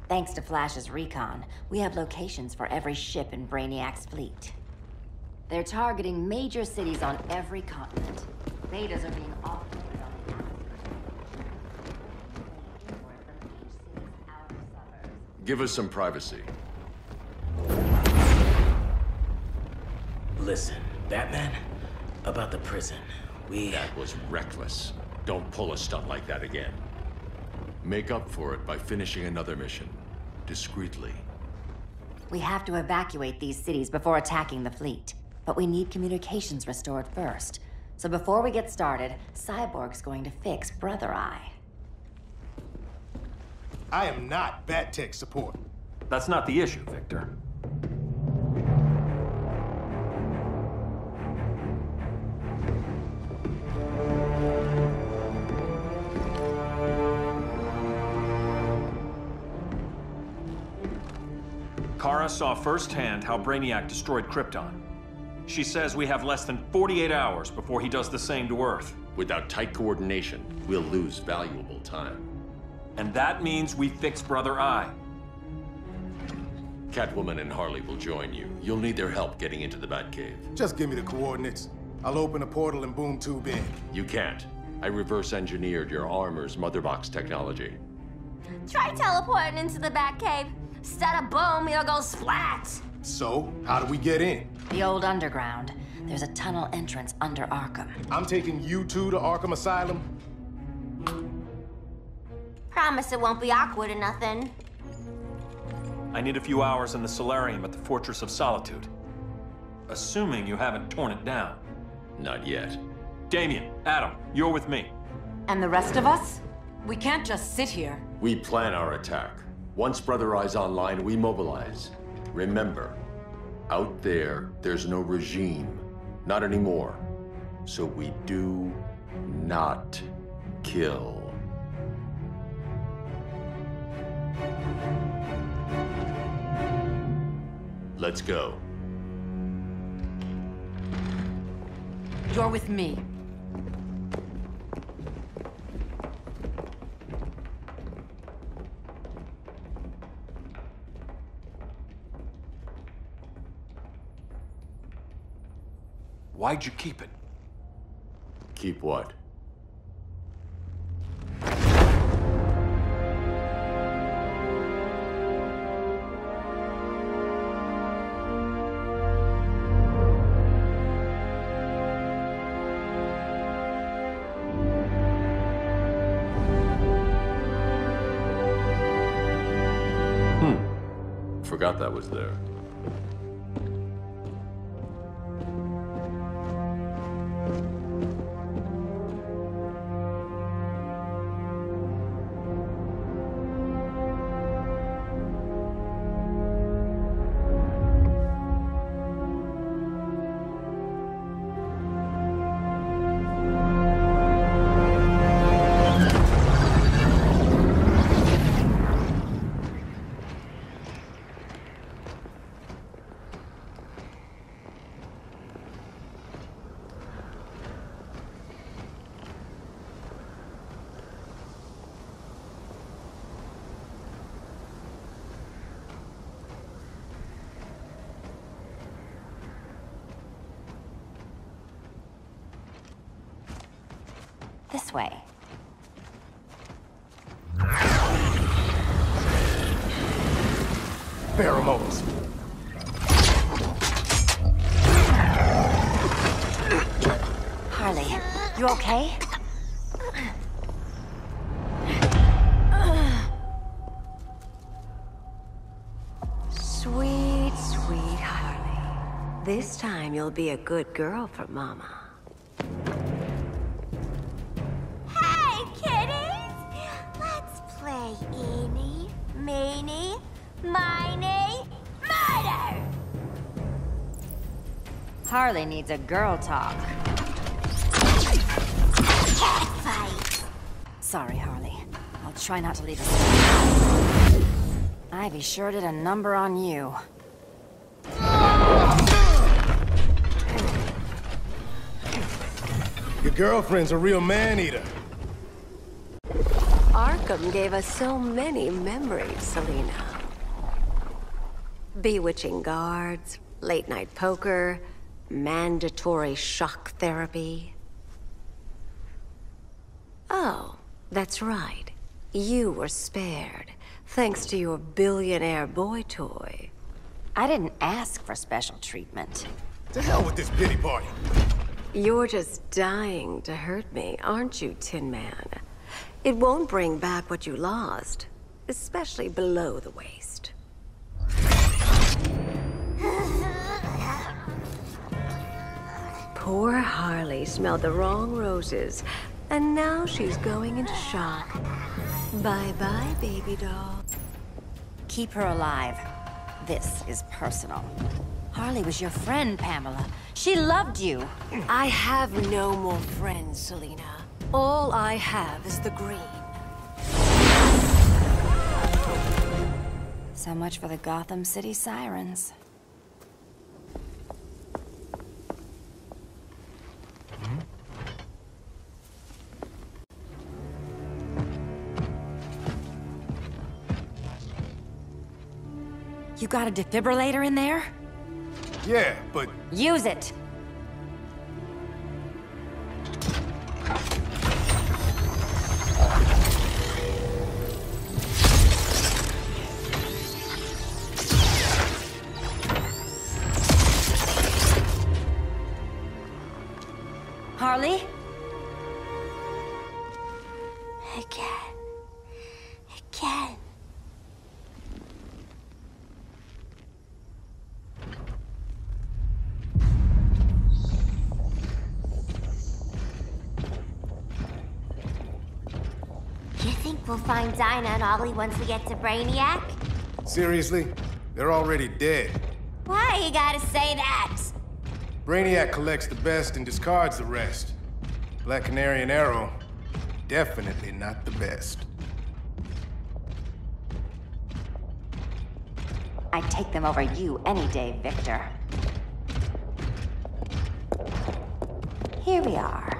Thanks to Flash's recon, we have locations for every ship in Brainiac's fleet. They're targeting major cities on every continent. Betas are being offloaded on the outskirts. Give us some privacy. Listen, Batman, about the prison, That was reckless. Don't pull a stunt like that again. Make up for it by finishing another mission. Discreetly. We have to evacuate these cities before attacking the fleet. But we need communications restored first. So before we get started, Cyborg's going to fix Brother Eye. I am not Bat-Tech support. That's not the issue, Victor. Kara saw firsthand how Brainiac destroyed Krypton. She says we have less than 48 hours before he does the same to Earth. Without tight coordination, we'll lose valuable time. And that means we fix Brother Eye. Catwoman and Harley will join you. You'll need their help getting into the Batcave. Just give me the coordinates. I'll open a portal and boom tube in. You can't. I reverse engineered your armor's motherbox technology. Try teleporting into the Batcave. Instead of boom, it'll go splat. So, how do we get in? The old underground. There's a tunnel entrance under Arkham. I'm taking you two to Arkham Asylum. Promise it won't be awkward or nothing. I need a few hours in the solarium at the Fortress of Solitude. Assuming you haven't torn it down. Not yet. Damien, Adam, you're with me. And the rest of us? We can't just sit here. We plan our attack. Once Brother Eye's online, we mobilize. Remember, out there, there's no regime. Not anymore. So we do not kill. Let's go. You're with me. Why'd you keep it? Keep what? Forgot that was there. This way. Pheromones. Harley, you okay? Sweet, sweet Harley. This time you'll be a good girl for Mama. Hey, kiddies! Let's play eeny, meeny, miny, murder! Harley needs a girl talk. Cat fight! Sorry, Harley. I'll try not to leave us. Ivy sure did a number on you. Your girlfriend's a real man-eater. Arkham Arkham gave us so many memories, Selina. Bewitching guards, late-night poker, mandatory shock therapy. Oh, that's right. You were spared, thanks to your billionaire boy toy. I didn't ask for special treatment. To hell with this pity party. You're just dying to hurt me, aren't you, Tin Man? It won't bring back what you lost, especially below the waist. Poor Harley smelled the wrong roses, and now she's going into shock. Bye-bye, baby doll. Keep her alive. This is personal. Harley was your friend, Pamela. She loved you. I have no more friends, Selina. All I have is the green. So much for the Gotham City Sirens. You got a defibrillator in there? Yeah, but Use it! Harley? Again. You think we'll find Dinah and Ollie once we get to Brainiac? seriously? They're already dead. Why you gotta say that? Brainiac collects the best and discards the rest. Black Canary and Arrow, definitely not the best. I'd take them over you any day, Victor. Here we are.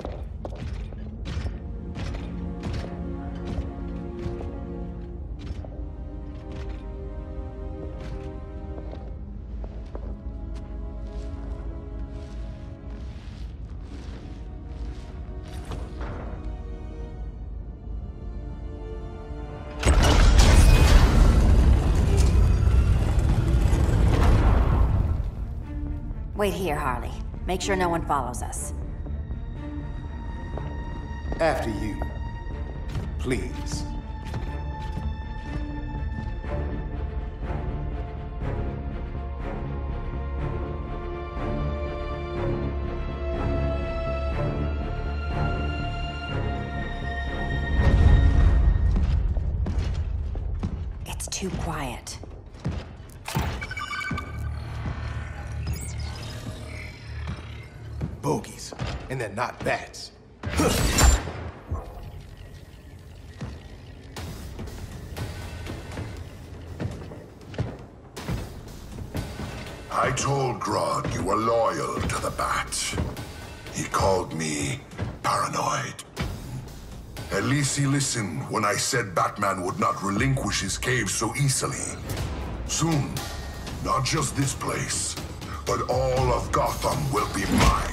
Wait here, Harley. Make sure no one follows us. After you. Please. It's too quiet. Bogies. And they're not bats. I told Grodd you were loyal to the Bat. He called me paranoid. At least he listened when I said Batman would not relinquish his cave so easily. Soon, not just this place, but all of Gotham will be mine.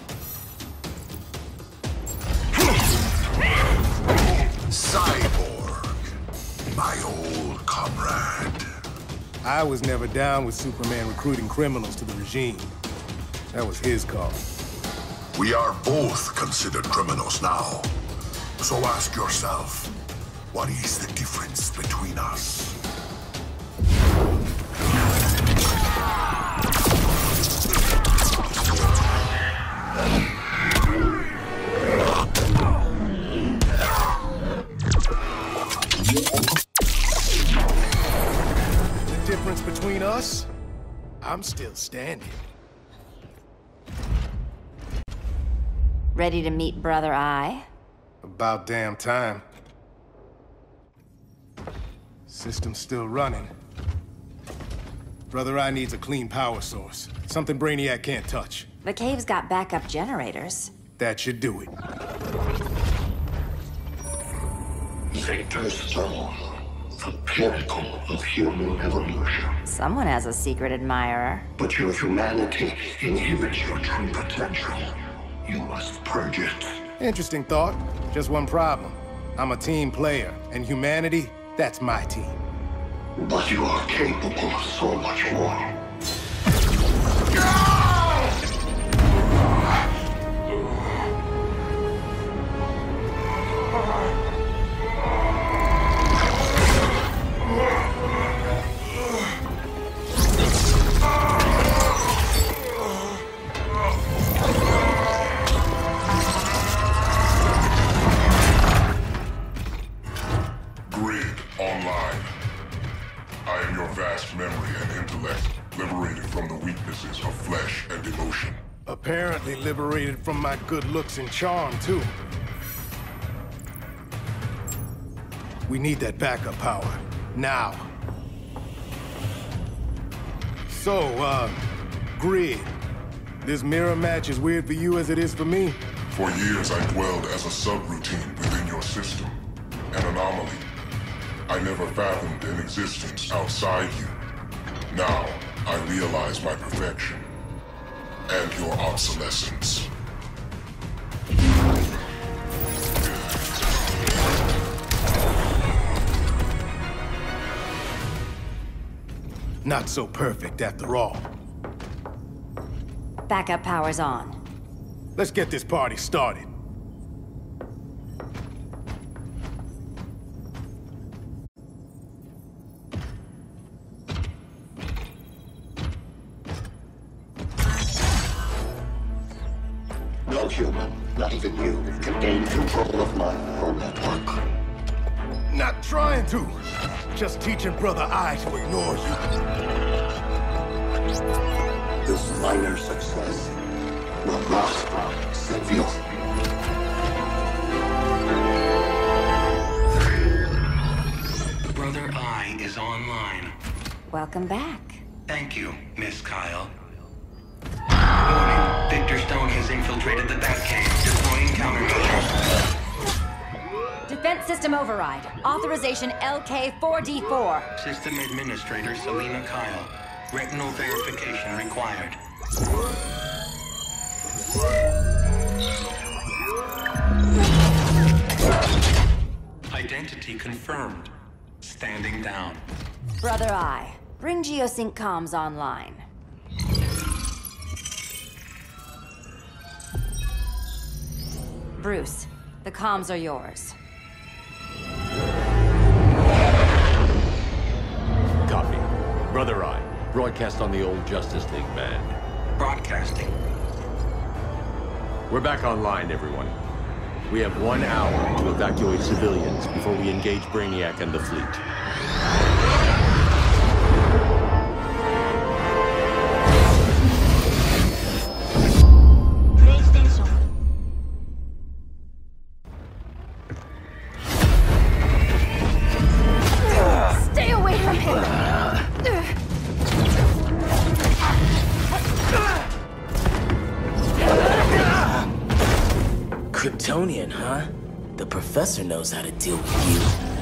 Cyborg, my old comrade. I was never down with Superman recruiting criminals to the regime. That was his call. We are both considered criminals now. So ask yourself, what is the difference between us? The difference between us? I'm still standing. Ready to meet Brother Eye? About damn time. System's still running. Brother Eye needs a clean power source. Something Brainiac can't touch. The cave's got backup generators. That should do it. Victor's Stone, the pinnacle of human evolution. Someone has a secret admirer. But your humanity inhibits your true potential. You must purge it. Interesting thought. Just one problem. I'm a team player, and humanity, that's my team. But you are capable of so much more. Grid online. I am your vast memory and intellect, liberated from the weaknesses of flesh and emotion. Apparently liberated from my good looks and charm, too. We need that backup power. Now. So, Grid. This mirror match is weird for you as it is for me? For years I dwelled as a subroutine within your system. An anomaly. I never fathomed an existence outside you. Now, I realize my perfection. And your obsolescence. Not so perfect after all. Backup power's on. Let's get this party started. No human, not even you, can gain control of my neural network. Not trying to. Just teaching Brother Eye to ignore you. This minor success will prosper, Silvio. Brother Eye is online. Welcome back. Thank you, Miss Kyle. Warning, Victor Stone has infiltrated the Batcave, deploying countermeasures. Defense system override. Authorization LK4D4. System Administrator Selena Kyle. Retinal verification required. Identity confirmed. Standing down. Brother Eye, bring Geosync comms online. Bruce, the comms are yours. Copy. Brother Eye, broadcast on the old Justice League band. Broadcasting. We're back online, everyone. We have 1 hour to evacuate civilians before we engage Brainiac and the fleet. Stay away from him! Kryptonian, huh? The professor knows how to deal with you.